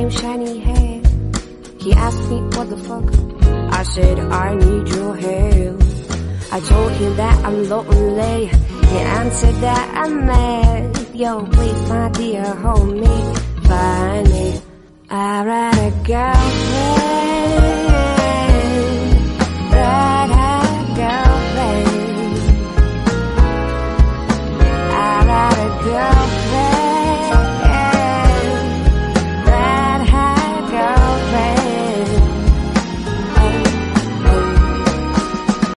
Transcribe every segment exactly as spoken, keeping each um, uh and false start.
name, shiny hair. He asked me what the fuck. I said I need your help. I told him that I'm lonely. He answered that I'm mad. Yo, please, my dear, hold me. Find me. I ride a girlfriend. Ride a girlfriend. I ride a girlfriend. Ride a girlfriend. Oh, oh.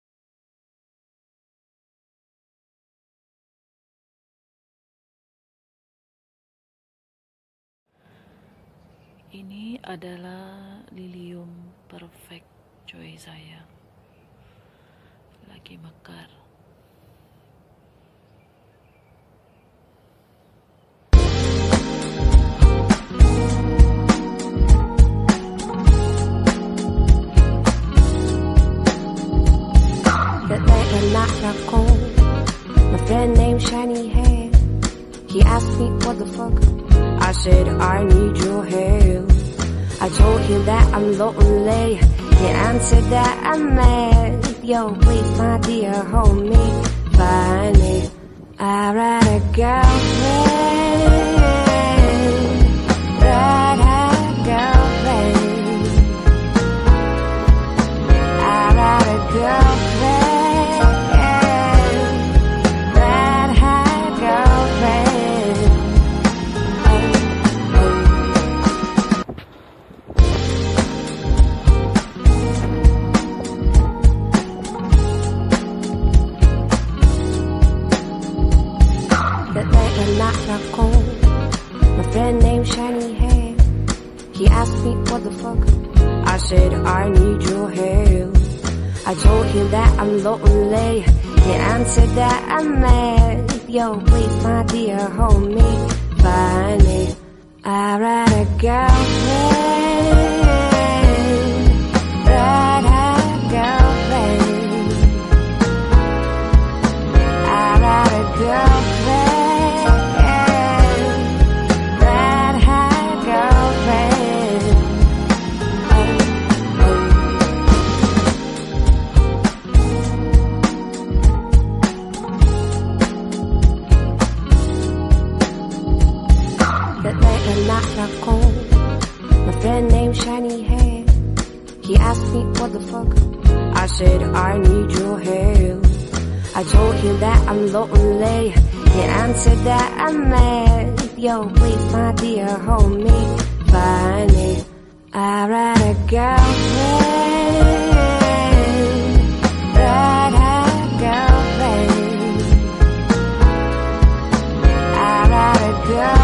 Ini adalah lilium perfect coy saya. Lagi mekar. That night when I got cold, my friend named Shiny Hair, he asked me what the fuck. I said I need your help. I told him that I'm lonely. He answered that I'm mad. Yo, please, my dear, hold me. Find me. I ride a girlfriend. Ride a girlfriend. I ride a girlfriend. Ride a girlfriend. That night when I got cold, my friend named Shiny Hair, he asked me what the fuck. I said I need your help. I told him that I'm lonely. He answered that I'm mad. Yo, please, my dear, hold me. Find me. I ride a girlfriend. Ride a girlfriend. I ride a girlfriend. That night when I got cold, my friend named Shiny Hair, he asked me what the fuck. I said I need your help. I told him that I'm lonely. He answered that I'm mad. Yo, please, my dear, hold me. Find me. I ride a girlfriend. Ride a girlfriend. I ride a girlfriend.